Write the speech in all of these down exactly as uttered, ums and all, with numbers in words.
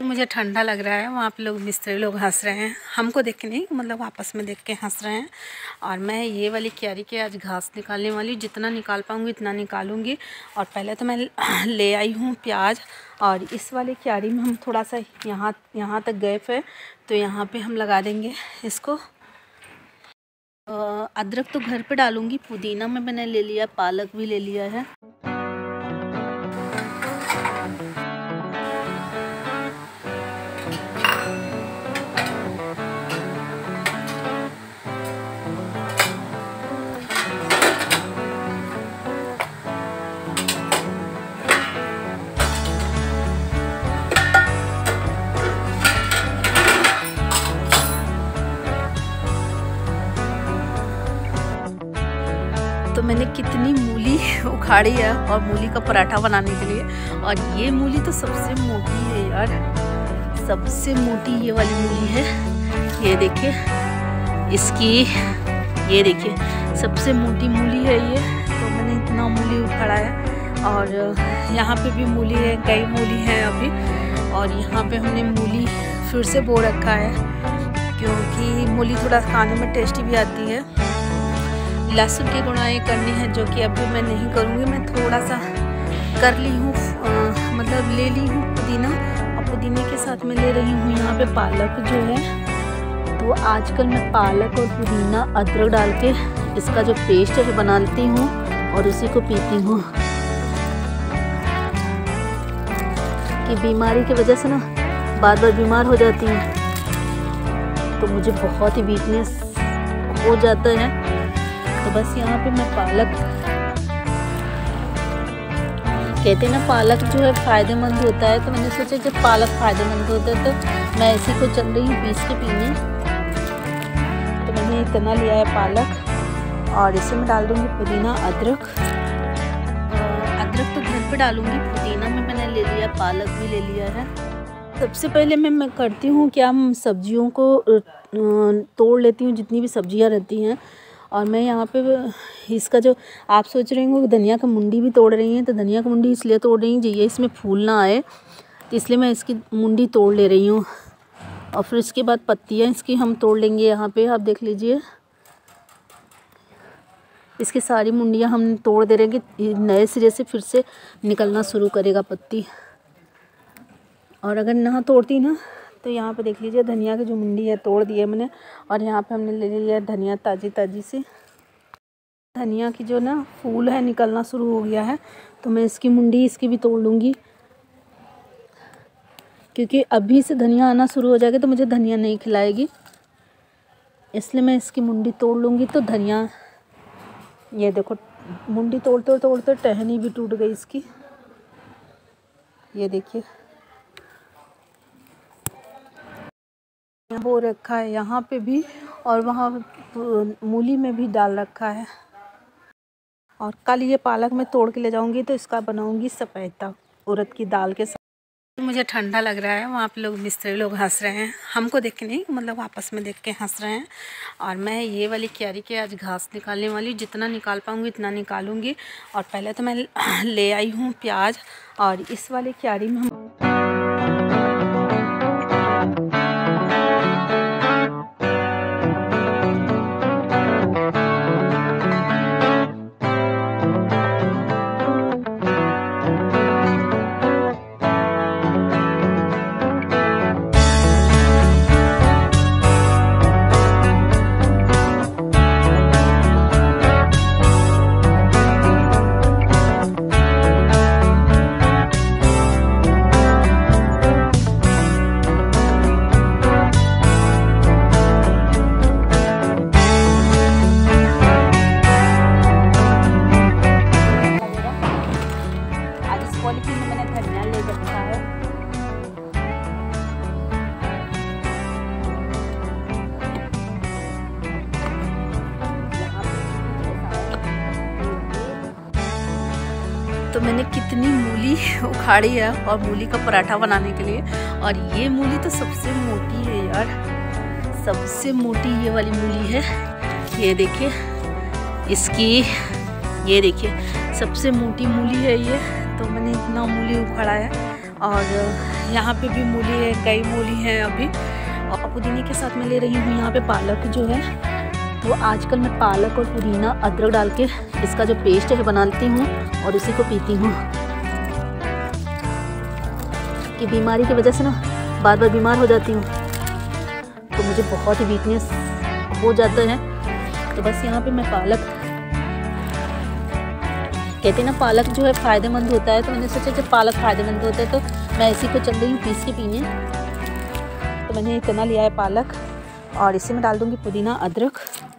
मुझे ठंडा लग रहा है, वहाँ पे लोग मिस्त्री लोग हंस रहे हैं, हमको देख के नहीं, मतलब आपस में देख के हंस रहे हैं। और मैं ये वाली क्यारी के आज घास निकालने वाली, जितना निकाल पाऊँगी इतना निकालूंगी। और पहले तो मैं ले आई हूँ प्याज, और इस वाली क्यारी में हम थोड़ा सा यहाँ यहाँ तक गैप है, तो यहाँ पे हम लगा देंगे इसको। अदरक तो घर पे डालूंगी, पुदीना में मैंने ले लिया, पालक भी ले लिया है। तो मैंने कितनी मूली उखाड़ी है, और मूली का पराठा बनाने के लिए। और ये मूली तो सबसे मोटी है यार, सबसे मोटी ये वाली मूली है। ये देखिए इसकी, ये देखिए सबसे मोटी मूली है ये। तो मैंने इतना मूली उखाड़ा है, और यहाँ पे भी मूली है, कई मूली है अभी। और यहाँ पे हमने मूली फिर से बो रखा है, क्योंकि मूली थोड़ा खाने में टेस्टी भी आती है। लहसुन की गुणाएँ करनी है, जो कि अभी मैं नहीं करूँगी। मैं थोड़ा सा कर ली हूँ, मतलब ले ली हूँ पुदीना, और पुदीने के साथ मैं ले रही हूँ यहाँ पे पालक जो है। तो आजकल मैं पालक और पुदीना अदरक डाल के इसका जो पेस्ट है बनाती हूँ, और उसी को पीती हूँ। कि बीमारी की वजह से ना बार बार बीमार हो जाती हूँ, तो मुझे बहुत ही वीकनेस हो जाता है। तो बस यहाँ पे मैं पालक, कहते हैं ना पालक जो है फ़ायदेमंद होता है, तो मैंने सोचा जब पालक फ़ायदेमंद होता है तो मैं इसी को चल रही हूँ पीस के पीने। तो मैंने इतना लिया है पालक, और इसे मैं डाल दूँगी पुदीना, अदरक। अदरक तो घर पे डालूँगी, पुदीना में मैंने ले लिया, पालक भी ले लिया है। सबसे पहले मैं मैं करती हूँ कि हम सब्जियों को तोड़ लेती हूँ, जितनी भी सब्जियाँ रहती हैं। और मैं यहाँ पे इसका जो आप सोच रहे होंगे धनिया का मुंडी भी तोड़ रही हैं, तो धनिया का मुंडी इसलिए तोड़ रही हूँ जी ये इसमें फूल ना आए, तो इसलिए मैं इसकी मुंडी तोड़ ले रही हूँ। और फिर इसके बाद पत्तियाँ इसकी हम तोड़ लेंगे। यहाँ पे आप देख लीजिए, इसकी सारी मुंडियाँ हम तोड़ दे रहे हैं कि नए सिरे से फिर से निकलना शुरू करेगा पत्ती। और अगर ना तोड़ती ना, तो यहाँ पे देख लीजिए धनिया की जो मुंडी है तोड़ दी है मैंने। और यहाँ पे हमने ले लिया धनिया ताज़ी ताज़ी से। धनिया की जो ना फूल है निकलना शुरू हो गया है, तो मैं इसकी मुंडी इसकी भी तोड़ लूँगी, क्योंकि अभी से धनिया आना शुरू हो जाएगा तो मुझे धनिया नहीं खिलाएगी, इसलिए मैं इसकी मुंडी तोड़ लूँगी। तो धनिया, ये देखो मुंडी तोड़ते तोड़ते टहनी भी टूट गई इसकी, ये देखिए बो रखा है यहाँ पे भी, और वहाँ मूली में भी डाल रखा है। और कल ये पालक मैं तोड़ के ले जाऊँगी, तो इसका बनाऊँगी सपेता उड़द की दाल के साथ। मुझे ठंडा लग रहा है, वहाँ पे लोग मिस्त्री लोग हंस रहे हैं, हमको देख के नहीं, मतलब आपस में देख के हंस रहे हैं। और मैं ये वाली क्यारी के आज घास निकालने वाली, जितना निकाल पाऊँगी इतना निकालूंगी। और पहले तो मैं ले आई हूँ प्याज, और इस वाली क्यारी में हम पॉलीथीन में मैंने धनिया ले रखा है। तो मैंने कितनी मूली उखाड़ी है, और मूली का पराठा बनाने के लिए। और ये मूली तो सबसे मोटी है यार, सबसे मोटी ये वाली मूली है। ये देखिए इसकी, ये देखिए सबसे मोटी मूली है ये। तो मैंने इतना मूली उखाड़ा है, और यहाँ पे भी मूली है, कई मूली हैं अभी। और पुदीने के साथ मैं ले रही हूँ यहाँ पे पालक जो है, वो आजकल मैं पालक और पुदीना अदरक डाल के इसका जो पेस्ट है बनाती हूँ और उसी को पीती हूँ। कि बीमारी की वजह से ना बार बार बीमार हो जाती हूँ, तो मुझे बहुत ही वीकनेस हो जाता है। तो बस यहाँ पे मैं पालक, कहते हैं ना पालक जो है फ़ायदेमंद होता है, तो मैंने सोचा जब पालक फ़ायदेमंद होता है तो मैं इसी को चल रही हूँ पीस के पीने। तो मैंने इतना लिया है पालक और इसी में डाल दूँगी पुदीना अदरक।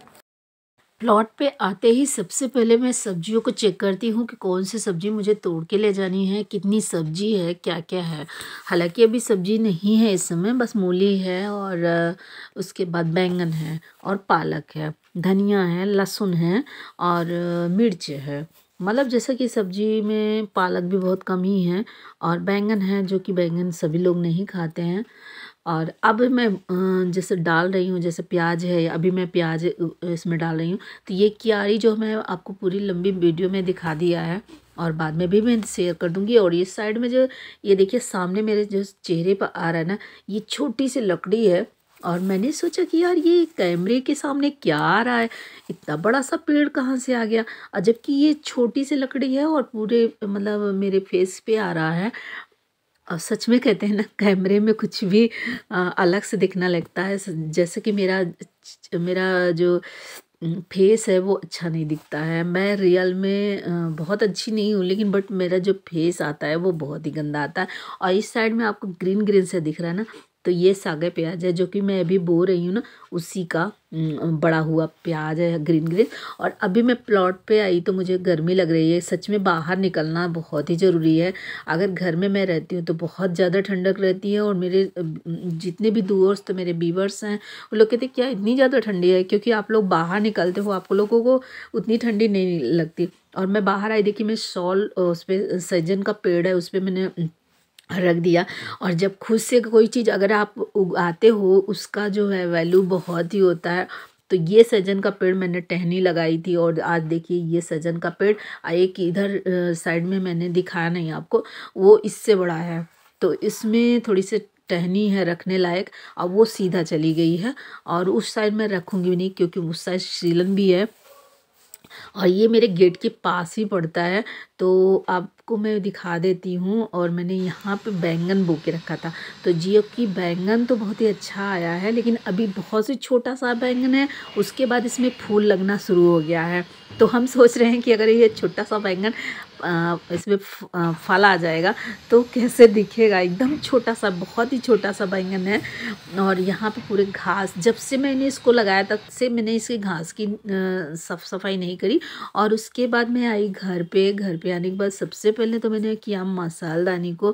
प्लॉट पे आते ही सबसे पहले मैं सब्जियों को चेक करती हूँ कि कौन सी सब्ज़ी मुझे तोड़ के ले जानी है, कितनी सब्ज़ी है, क्या क्या है। हालांकि अभी सब्ज़ी नहीं है इस समय, बस मूली है और उसके बाद बैंगन है और पालक है, धनिया है, लहसुन है और मिर्च है। मतलब जैसा कि सब्ज़ी में पालक भी बहुत कम ही है और बैंगन है, जो कि बैंगन सभी लोग नहीं खाते हैं। और अब मैं जैसे डाल रही हूँ, जैसे प्याज है, अभी मैं प्याज इसमें डाल रही हूँ। तो ये क्यारी जो मैं आपको पूरी लंबी वीडियो में दिखा दिया है और बाद में भी मैं शेयर कर दूँगी। और इस साइड में जो ये देखिए सामने मेरे जो चेहरे पर आ रहा है ना, ये छोटी सी लकड़ी है। और मैंने सोचा कि यार ये कैमरे के सामने क्या आ रहा है, इतना बड़ा सा पेड़ कहाँ से आ गया, और जबकि ये छोटी सी लकड़ी है और पूरे मतलब मेरे फेस पे आ रहा है। और सच में कहते हैं ना, कैमरे में कुछ भी आ, अलग से दिखना लगता है। जैसे कि मेरा मेरा जो फेस है वो अच्छा नहीं दिखता है। मैं रियल में आ, बहुत अच्छी नहीं हूँ, लेकिन बट मेरा जो फेस आता है वो बहुत ही गंदा आता है। और इस साइड में आपको ग्रीन ग्रीन से दिख रहा है ना, तो ये सागे प्याज है जो कि मैं अभी बो रही हूँ ना, उसी का बड़ा हुआ प्याज है ग्रीन ग्रीन। और अभी मैं प्लॉट पे आई तो मुझे गर्मी लग रही है। सच में बाहर निकलना बहुत ही ज़रूरी है। अगर घर में मैं रहती हूँ तो बहुत ज़्यादा ठंडक रहती है। और मेरे जितने भी दोस्त मेरे व्यूअर्स हैं वो लोग कहते क्या इतनी ज़्यादा ठंडी है, क्योंकि आप लोग बाहर निकलते हो, आप लोगों को उतनी ठंडी नहीं लगती। और मैं बाहर आई, देखिए मैं शॉल उस पर सजन का पेड़ है उस पर मैंने रख दिया। और जब खुद से कोई चीज़ अगर आप उगाते हो उसका जो है वैल्यू बहुत ही होता है। तो ये सजन का पेड़ मैंने टहनी लगाई थी और आज देखिए ये सजन का पेड़ एक इधर साइड में मैंने दिखाया नहीं आपको, वो इससे बड़ा है। तो इसमें थोड़ी सी टहनी है रखने लायक, अब वो सीधा चली गई है। और उस साइड में रखूँगी भी नहीं, क्योंकि उस साइड शीलन भी है और ये मेरे गेट के पास ही पड़ता है। तो आपको मैं दिखा देती हूँ। और मैंने यहाँ पे बैंगन बो के रखा था, तो जियो की बैंगन तो बहुत ही अच्छा आया है, लेकिन अभी बहुत ही छोटा सा बैंगन है। उसके बाद इसमें फूल लगना शुरू हो गया है। तो हम सोच रहे हैं कि अगर ये छोटा सा बैंगन इसमें फल आ जाएगा तो कैसे दिखेगा। एकदम छोटा सा, बहुत ही छोटा सा बैंगन है। और यहाँ पे पूरे घास, जब से मैंने इसको लगाया तब से मैंने इसकी घास की साफ सफाई नहीं करी। और उसके बाद मैं आई घर पे। घर पे आने के बाद सबसे पहले तो मैंने किया मसालदानी को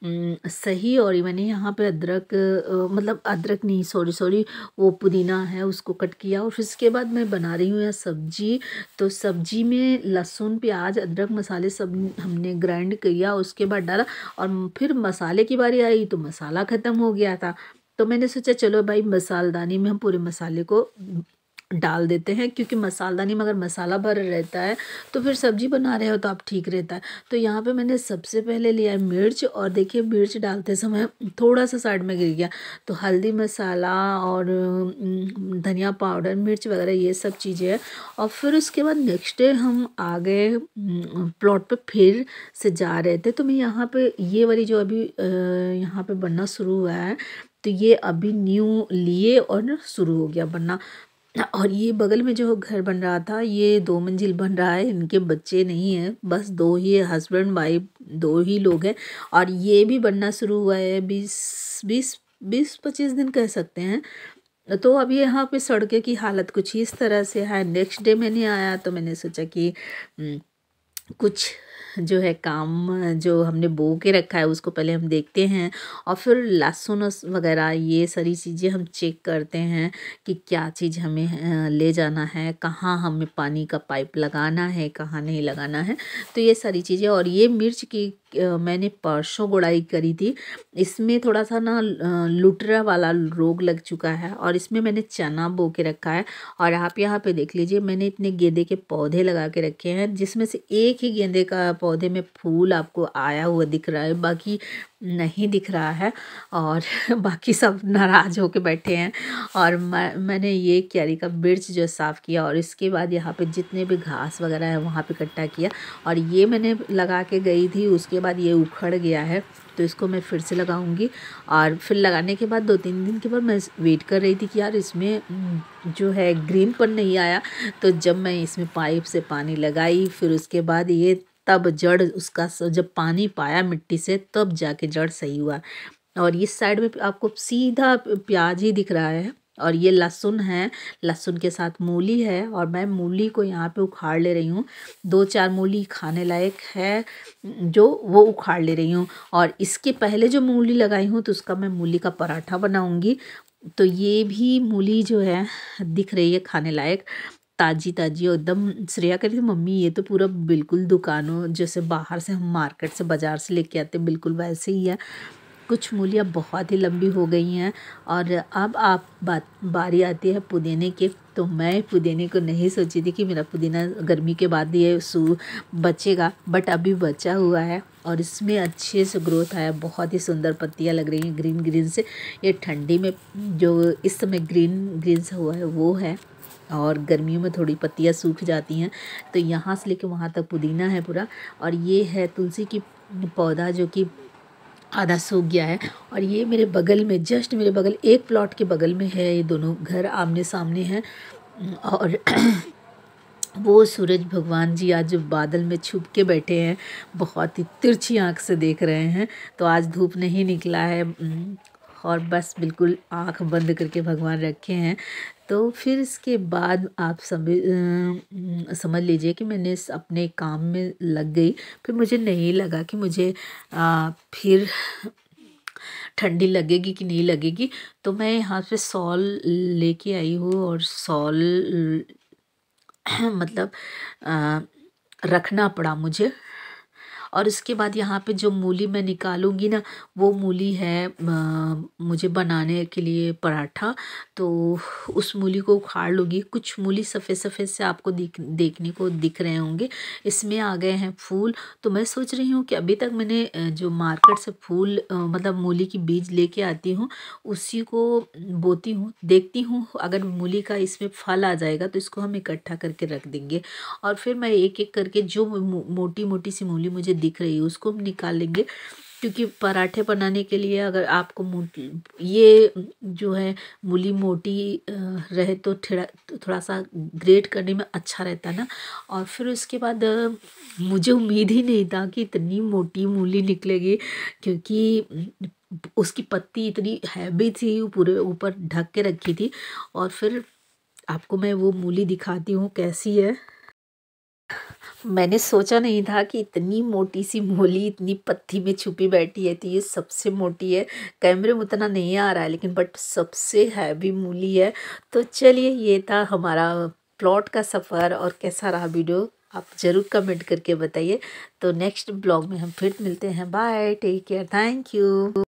सही। और मैंने यहाँ पे अदरक, मतलब अदरक नहीं, सॉरी सॉरी वो पुदीना है उसको कट किया। और फिर उसके बाद मैं बना रही हूँ यह सब्जी। तो सब्जी में लहसुन, प्याज, अदरक, मसाले सब हमने ग्राइंड किया, उसके बाद डाला। और फिर मसाले की बारी आई तो मसाला ख़त्म हो गया था। तो मैंने सोचा चलो भाई मसालदानी में हम पूरे मसाले को डाल देते हैं, क्योंकि मसालदानी में अगर मसाला भर रहता है तो फिर सब्जी बना रहे हो तो आप ठीक रहता है। तो यहाँ पे मैंने सबसे पहले लिया है मिर्च। और देखिए मिर्च डालते समय थोड़ा सा साइड में गिर गया। तो हल्दी मसाला और धनिया पाउडर, मिर्च वगैरह ये सब चीज़ें हैं। और फिर उसके बाद नेक्स्ट डे हम आ गए प्लॉट पे, फिर से जा रहे थे। तो मैं यहाँ पे ये वाली जो अभी यहाँ पे बनना शुरू हुआ है, तो ये अभी न्यू लिए और शुरू हो गया बनना। और ये बगल में जो घर बन रहा था ये दो मंजिल बन रहा है। इनके बच्चे नहीं हैं, बस दो ही हस्बैंड वाइफ दो ही लोग हैं। और ये भी बनना शुरू हुआ है, बीस बीस बीस पच्चीस दिन कह सकते हैं। तो अब यहाँ पे सड़कें की हालत कुछ इस तरह से है। नेक्स्ट डे मैंने आया तो मैंने सोचा कि कुछ जो है काम जो हमने बो के रखा है उसको पहले हम देखते हैं। और फिर लहसुन वगैरह ये सारी चीज़ें हम चेक करते हैं कि क्या चीज़ हमें ले जाना है, कहाँ हमें पानी का पाइप लगाना है, कहाँ नहीं लगाना है। तो ये सारी चीज़ें। और ये मिर्च की मैंने परसों गुड़ाई करी थी। इसमें थोड़ा सा ना लुटरा वाला रोग लग चुका है। और इसमें मैंने चना बो के रखा है। और आप यहाँ पे देख लीजिए मैंने इतने गेंदे के पौधे लगा के रखे हैं, जिसमें से एक ही गेंदे का पौधे में फूल आपको आया हुआ दिख रहा है, बाकी नहीं दिख रहा है। और बाकी सब नाराज होके बैठे हैं। और मैं मैंने ये क्यारी का मिर्च जो साफ़ किया और इसके बाद यहाँ पे जितने भी घास वगैरह है वहाँ पे इकट्ठा किया। और ये मैंने लगा के गई थी, उसके बाद ये उखड़ गया है, तो इसको मैं फिर से लगाऊंगी। और फिर लगाने के बाद दो तीन दिन के बाद मैं वेट कर रही थी कि यार इसमें जो है ग्रीन पन नहीं आया। तो जब मैं इसमें पाइप से पानी लगाई, फिर उसके बाद ये तब जड़ उसका जब पानी पाया मिट्टी से, तब जाके जड़ सही हुआ। और इस साइड में आपको सीधा प्याज ही दिख रहा है। और ये लहसुन है, लहसुन के साथ मूली है। और मैं मूली को यहाँ पे उखाड़ ले रही हूँ। दो चार मूली खाने लायक है जो वो उखाड़ ले रही हूँ। और इसके पहले जो मूली लगाई हूँ तो उसका मैं मूली का पराठा बनाऊँगी। तो ये भी मूली जो है दिख रही है खाने लायक, ताज़ी ताज़ी और एकदम। श्रेया कह रही थी मम्मी ये तो पूरा बिल्कुल दुकानों जैसे बाहर से हम मार्केट से बाज़ार से लेके आते बिल्कुल वैसे ही है। कुछ मूलियाँ बहुत ही लंबी हो गई हैं। और अब आप बात बारी आती है पुदीने की। तो मैं पुदीने को नहीं सोची थी कि मेरा पुदीना गर्मी के बाद ये सू बचेगा, बट अभी बचा हुआ है और इसमें अच्छे से ग्रोथ आया। बहुत ही सुंदर पत्तियां लग रही हैं ग्रीन ग्रीन से। ये ठंडी में जो इस समय ग्रीन ग्रीन से हुआ है वो है, और गर्मियों में थोड़ी पत्तियां सूख जाती हैं। तो यहाँ से लेकर वहाँ तक पुदीना है पूरा। और ये है तुलसी की पौधा जो कि आधा सूख गया है। और ये मेरे बगल में, जस्ट मेरे बगल, एक प्लॉट के बगल में है, ये दोनों घर आमने सामने हैं। और वो सूरज भगवान जी आज बादल में छुप के बैठे हैं, बहुत ही तिरछी आँख से देख रहे हैं। तो आज धूप नहीं निकला है और बस बिल्कुल आँख बंद करके भगवान रखे हैं। तो फिर इसके बाद आप समझ समझ लीजिए कि मैंने अपने काम में लग गई। फिर मुझे नहीं लगा कि मुझे आ, फिर ठंडी लगेगी कि नहीं लगेगी। तो मैं यहाँ पे शॉल लेके आई हूँ और शॉल मतलब आ, रखना पड़ा मुझे। और इसके बाद यहाँ पे जो मूली मैं निकालूंगी ना, वो मूली है आ, मुझे बनाने के लिए पराठा। तो उस मूली को उखाड़ लूँगी। कुछ मूली सफ़ेद सफ़ेद से आपको दिख देखने को दिख रहे होंगे। इसमें आ गए हैं फूल। तो मैं सोच रही हूँ कि अभी तक मैंने जो मार्केट से फूल आ, मतलब मूली की बीज लेके आती हूँ, उसी को बोती हूँ। देखती हूँ अगर मूली का इसमें फल आ जाएगा तो इसको हम इकट्ठा करके रख देंगे। और फिर मैं एक एक करके जो मोटी मोटी सी मूली मुझे दिख रही है उसको हम निकाल लेंगे। क्योंकि पराठे बनाने के लिए अगर आपको मोटी ये जो है मूली मोटी रहे तो थोड़ा थोड़ा सा ग्रेट करने में अच्छा रहता ना। और फिर उसके बाद मुझे उम्मीद ही नहीं था कि इतनी मोटी मूली निकलेगी, क्योंकि उसकी पत्ती इतनी हैवी थी, पूरे ऊपर ढक के रखी थी। और फिर आपको मैं वो मूली दिखाती हूँ कैसी है। मैंने सोचा नहीं था कि इतनी मोटी सी मूली इतनी पत्ती में छुपी बैठी है। तो ये सबसे मोटी है। कैमरे में उतना नहीं आ रहा है लेकिन बट सबसे हैवी मूली है। तो चलिए, ये था हमारा प्लॉट का सफ़र। और कैसा रहा वीडियो आप ज़रूर कमेंट करके बताइए। तो नेक्स्ट ब्लॉग में हम फिर मिलते हैं। Bye, take care, thank you.